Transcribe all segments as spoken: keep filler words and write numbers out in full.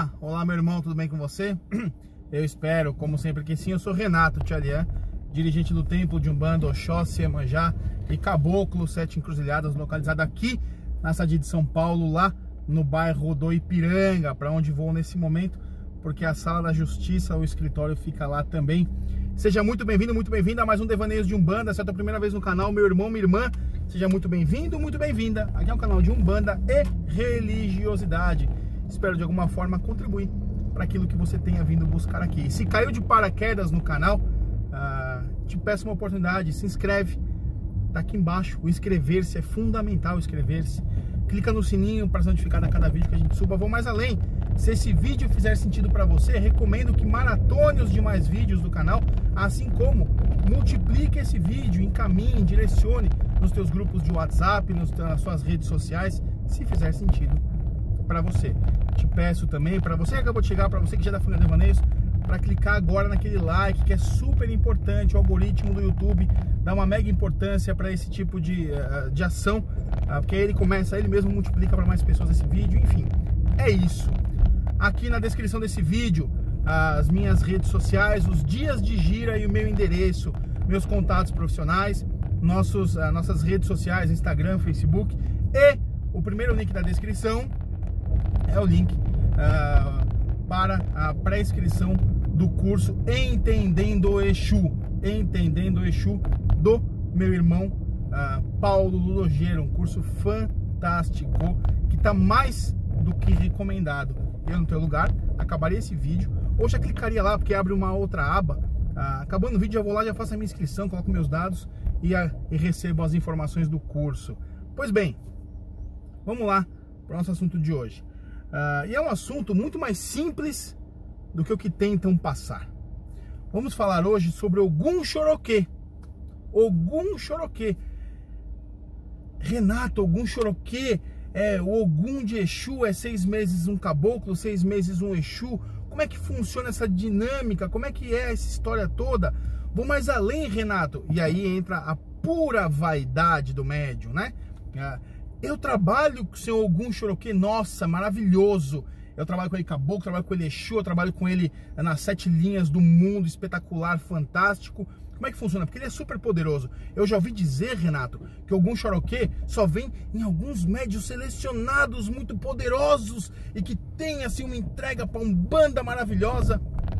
Olá, olá meu irmão, tudo bem com você? Eu espero, como sempre que sim. Eu sou Renato Tchalian, dirigente do Templo de Umbanda Oxóssi, Iemanjá e Caboclo Sete Encruzilhadas, localizado aqui na cidade de São Paulo, lá no bairro do Ipiranga, para onde vou nesse momento, porque a sala da justiça, o escritório fica lá também. Seja muito bem-vindo, muito bem-vinda a mais um Devaneios de Umbanda. Se é a tua primeira vez no canal, meu irmão, minha irmã, seja muito bem-vindo, muito bem-vinda. Aqui é um canal de Umbanda e religiosidade. Espero de alguma forma contribuir para aquilo que você tenha vindo buscar aqui. Se caiu de paraquedas no canal, uh, te peço uma oportunidade, se inscreve. Tá aqui embaixo, o inscrever-se é fundamental, inscrever-se. Clica no sininho para ser notificado a cada vídeo que a gente suba. Vou mais além. Se esse vídeo fizer sentido para você, recomendo que maratone os demais vídeos do canal, assim como multiplique esse vídeo, encaminhe, direcione nos teus grupos de WhatsApp, nos, nas suas redes sociais, se fizer sentido para você. Te peço também, para você que acabou de chegar, para você que já é da família Devaneios, para clicar agora naquele like, que é super importante. O algoritmo do YouTube dá uma mega importância para esse tipo de, de ação, porque aí ele começa, ele mesmo multiplica para mais pessoas esse vídeo. Enfim, é isso. Aqui na descrição desse vídeo, as minhas redes sociais, os dias de gira e o meu endereço, meus contatos profissionais, nossos, nossas redes sociais, Instagram, Facebook, e o primeiro link da descrição é o link uh, para a pré-inscrição do curso Entendendo o Exu, Entendendo o Exu, do meu irmão uh, Paulo Lulogeiro, um curso fantástico, que está mais do que recomendado. Eu no teu lugar, acabaria esse vídeo, ou já clicaria lá, porque abre uma outra aba. uh, Acabando o vídeo, já vou lá, já faço a minha inscrição, coloco meus dados e, uh, e recebo as informações do curso. Pois bem, vamos lá para o nosso assunto de hoje. Uh, e é um assunto muito mais simples do que o que tentam passar. Vamos falar hoje sobre Ogum Xoroquê. Ogum Xoroquê. Renato, Ogum Xoroquê é o Ogum de Exu, é seis meses um caboclo, seis meses um Exu. Como é que funciona essa dinâmica? Como é que é essa história toda? Vou mais além, Renato. E aí entra a pura vaidade do médium, né? Uh, Eu trabalho com o senhor Ogum Xoroquê, nossa, maravilhoso. Eu trabalho com ele caboclo, trabalho com ele Exu, eu trabalho com ele nas sete linhas do mundo, espetacular, fantástico. Como é que funciona? Porque ele é super poderoso. Eu já ouvi dizer, Renato, que o Ogum Xoroquê só vem em alguns médios selecionados, muito poderosos, e que tem assim uma entrega para Umbanda maravilhosa.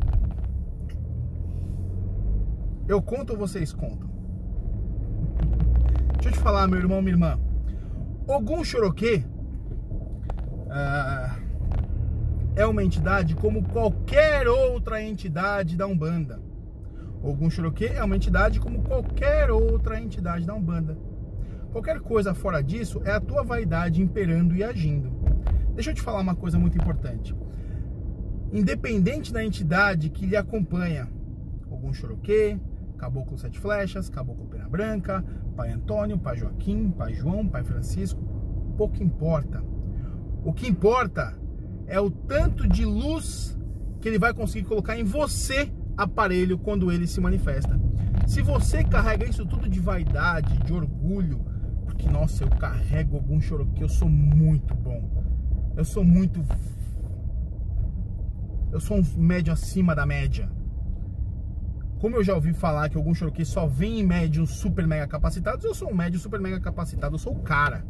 Eu conto ou vocês contam? Deixa eu te falar, meu irmão, minha irmã. Ogum Xoroquê uh, é uma entidade como qualquer outra entidade da Umbanda. Ogum Xoroquê é uma entidade como qualquer outra entidade da Umbanda. Qualquer coisa fora disso é a tua vaidade imperando e agindo. Deixa eu te falar uma coisa muito importante. Independente da entidade que lhe acompanha, Ogum Xoroquê, Caboclo Sete Flechas, Caboclo Pena Branca, Pai Antônio, Pai Joaquim, Pai João, Pai Francisco, pouco importa. O que importa é o tanto de luz que ele vai conseguir colocar em você, aparelho, quando ele se manifesta. Se você carrega isso tudo de vaidade, de orgulho, porque, nossa, eu carrego Ogum Xoroquê, eu sou muito bom, eu sou muito... eu sou um médium acima da média. Como eu já ouvi falar que Ogum Xoroquê só vem em médiums super mega capacitados, eu sou um médium super mega capacitado, eu sou o cara.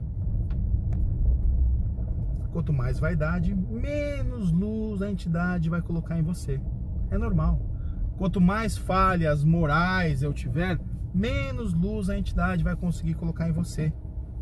Quanto mais vaidade, menos luz a entidade vai colocar em você. É normal. Quanto mais falhas morais eu tiver, menos luz a entidade vai conseguir colocar em você.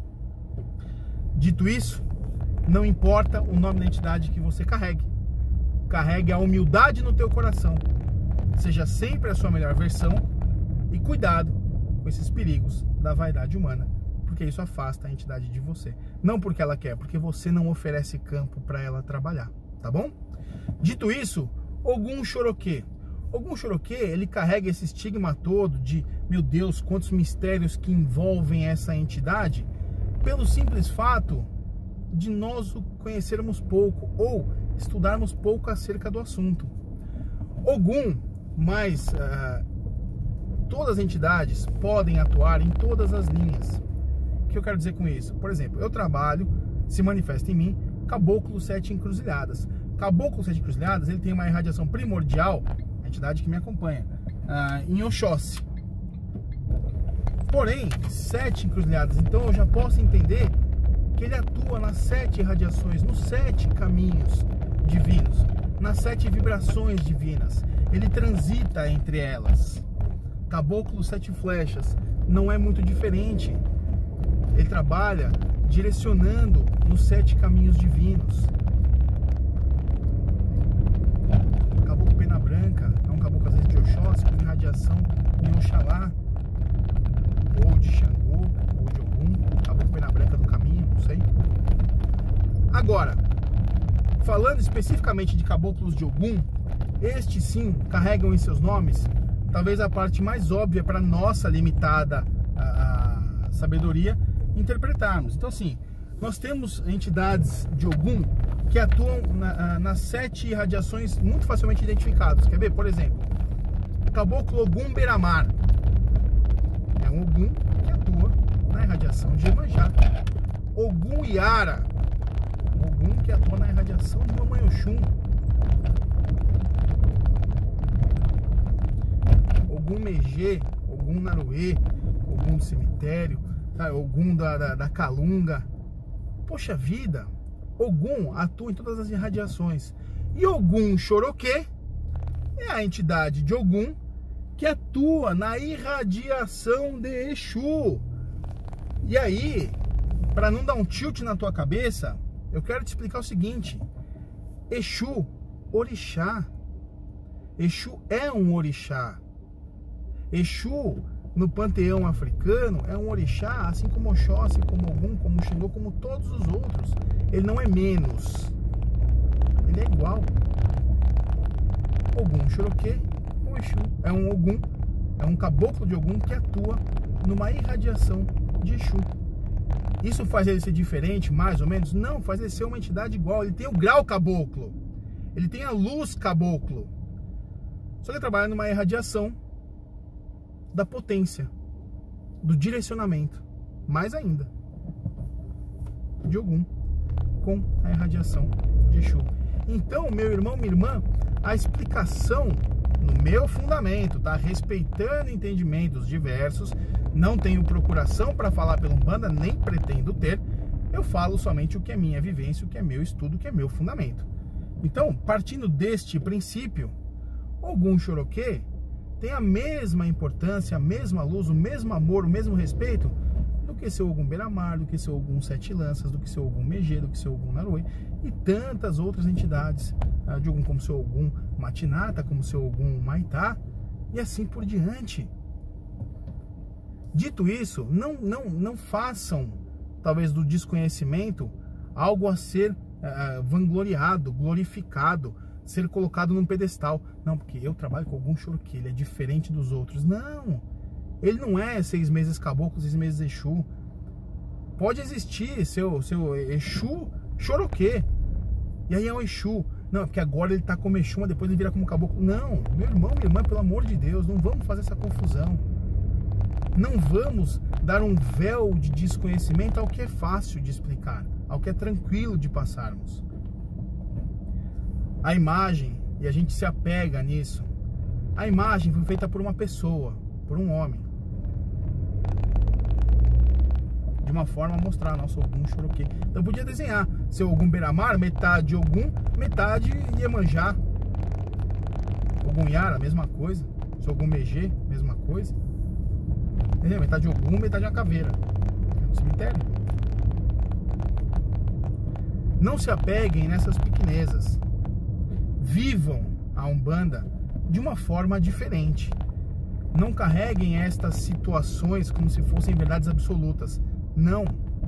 Dito isso, não importa o nome da entidade que você carregue. Carregue a humildade no teu coração. Seja sempre a sua melhor versão e cuidado com esses perigos da vaidade humana, porque isso afasta a entidade de você. Não porque ela quer, porque você não oferece campo para ela trabalhar, tá bom? Dito isso, Ogum Xoroquê. Ogum Xoroquê, ele carrega esse estigma todo de, meu Deus, quantos mistérios que envolvem essa entidade, pelo simples fato de nós o conhecermos pouco ou estudarmos pouco acerca do assunto. Ogum, mas uh, todas as entidades podem atuar em todas as linhas. O que eu quero dizer com isso? Por exemplo, eu trabalho, se manifesta em mim, Caboclo Sete Encruzilhadas. Caboclo Sete Encruzilhadas, ele tem uma irradiação primordial, a entidade que me acompanha, uh, em Oxóssi. Porém, sete encruzilhadas, então eu já posso entender que ele atua nas sete irradiações, nos sete caminhos divinos, nas sete vibrações divinas. Ele transita entre elas. Caboclo Sete Flechas não é muito diferente. Ele trabalha direcionando nos sete caminhos divinos. Caboclo Pena Branca é um caboclo às vezes de Oxóssi com irradiação em Oxalá, ou de Xangô, ou de Ogum, Caboclo Pena Branca do caminho, não sei. Agora, falando especificamente de caboclos de Ogum, estes sim carregam em seus nomes talvez a parte mais óbvia para nossa limitada a, a sabedoria interpretarmos. Então assim, nós temos entidades de Ogum que atuam na, nas sete irradiações muito facilmente identificadas. Quer ver? Por exemplo, Caboclo Ogum Beramar é um Ogum que atua na irradiação de Iemanjá. Ogum Iara, um Ogum que atua na irradiação de Mamãe Oxum. Ogum Megê, Ogum Naruê, Ogum do cemitério, tá? Ogum da, da, da Calunga. Poxa vida, Ogum atua em todas as irradiações. E Ogum Choroquê é a entidade de Ogum que atua na irradiação de Exu. E aí, para não dar um tilt na tua cabeça, eu quero te explicar o seguinte: Exu, orixá. Exu é um orixá. Exu, no panteão africano, é um orixá, assim como Oxóssi, como Ogum, como Xangô, como todos os outros. Ele não é menos. Ele é igual. Ogum Choroquê é um Exu, é um Ogum, é um caboclo de Ogum que atua numa irradiação de Exu. Isso faz ele ser diferente, mais ou menos? Não, faz ele ser uma entidade igual. Ele tem o grau caboclo, ele tem a luz caboclo. Só que ele trabalha numa irradiação da potência, do direcionamento, mais ainda, de Ogum, com a irradiação de Exu. Então, meu irmão, minha irmã, a explicação no meu fundamento, tá? Respeitando entendimentos diversos, não tenho procuração para falar pela Umbanda, nem pretendo ter, eu falo somente o que é minha vivência, o que é meu estudo, o que é meu fundamento. Então, partindo deste princípio, Ogum Choroquê tem a mesma importância, a mesma luz, o mesmo amor, o mesmo respeito do que seu Ogum Beramar, do que seu Ogum Sete Lanças, do que seu Ogum Megê, do que seu Ogum Naruê e tantas outras entidades de Ogum, como seu Ogum Matinata, como seu Ogum Maitá e assim por diante. Dito isso, não, não, não façam, talvez do desconhecimento, algo a ser uh, vangloriado, glorificado, ser colocado num pedestal. Não, porque eu trabalho com Ogum Choroquê, ele é diferente dos outros. Não, ele não é seis meses caboclo, seis meses Exu. Pode existir seu, seu Exu Choroquê, e aí é o Exu. Não, porque agora ele tá como Exu, mas depois ele vira como caboclo. Não, meu irmão, minha irmã, pelo amor de Deus, não vamos fazer essa confusão. Não vamos dar um véu de desconhecimento ao que é fácil de explicar, ao que é tranquilo de passarmos. A imagem, e a gente se apega nisso, a imagem foi feita por uma pessoa, por um homem, de uma forma a mostrar nosso Ogum Choroquê. Então podia desenhar seu Ogum Beramar, metade Ogum, metade Iemanjá. Ogum Iara, mesma coisa. Seu Ogum Megê, mesma coisa. Entendeu? Metade Ogum, metade uma caveira. É um cemitério. Não se apeguem nessas pequenezas. Vivam a Umbanda de uma forma diferente. Não carreguem estas situações como se fossem verdades absolutas. Não.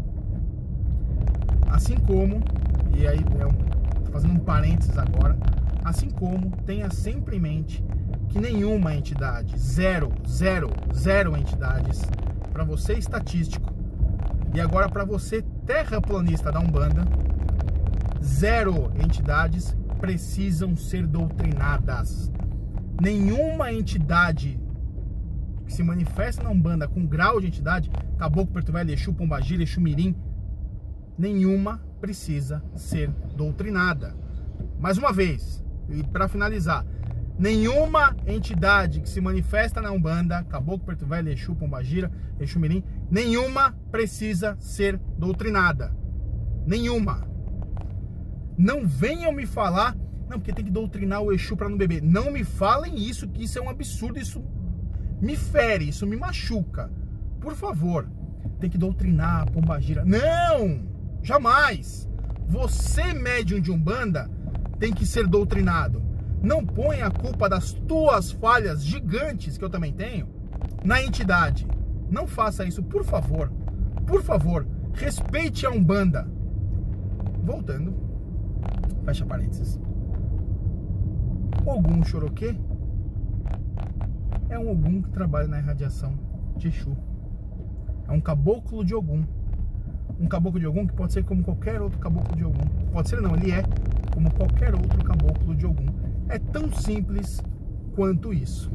Assim como, e aí estou fazendo um parênteses agora, assim como tenha sempre em mente que nenhuma entidade, zero, zero, zero entidades, para você estatístico, e agora para você terraplanista da Umbanda, zero entidades precisam ser doutrinadas. Nenhuma entidade que se manifesta na Umbanda com grau de entidade, Caboclo, Preto Velho, Exu, Pombagira, Exu Mirim, nenhuma precisa ser doutrinada. mais uma vez, e para finalizar, nenhuma entidade que se manifesta na Umbanda, Caboclo, Preto Velho, Exu, Pombagira, Exu Mirim, nenhuma precisa ser doutrinada. Nenhuma. Não venham me falar, não, porque tem que doutrinar o Exu para não beber. Não me falem isso, que isso é um absurdo, isso me fere, isso me machuca. Por favor, tem que doutrinar a Pombagira. Não! Jamais! Você, médium de Umbanda, tem que ser doutrinado. Não ponha a culpa das tuas falhas gigantes, que eu também tenho, na entidade. Não faça isso, por favor. Por favor, respeite a Umbanda. Voltando, fecha parênteses. Ogum Choroquê é um Ogum que trabalha na irradiação de Exu. É um caboclo de Ogum. Um caboclo de Ogum que pode ser como qualquer outro caboclo de Ogum. Pode ser não, ele é como qualquer outro caboclo de Ogum. É tão simples quanto isso.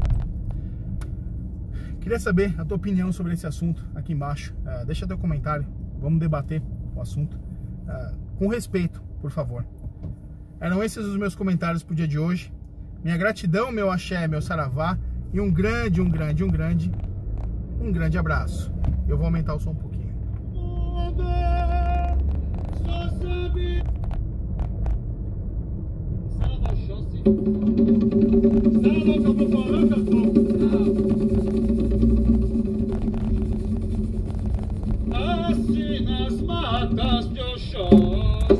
Queria saber a tua opinião sobre esse assunto aqui embaixo. Uh, deixa teu comentário. Vamos debater o assunto. Uh, com respeito, por favor. Eram esses os meus comentários pro dia de hoje. Minha gratidão, meu axé, meu saravá. E um grande, um grande, um grande, um grande abraço. Eu vou aumentar o som um pouquinho. Nasci nas matas de Oxóssi.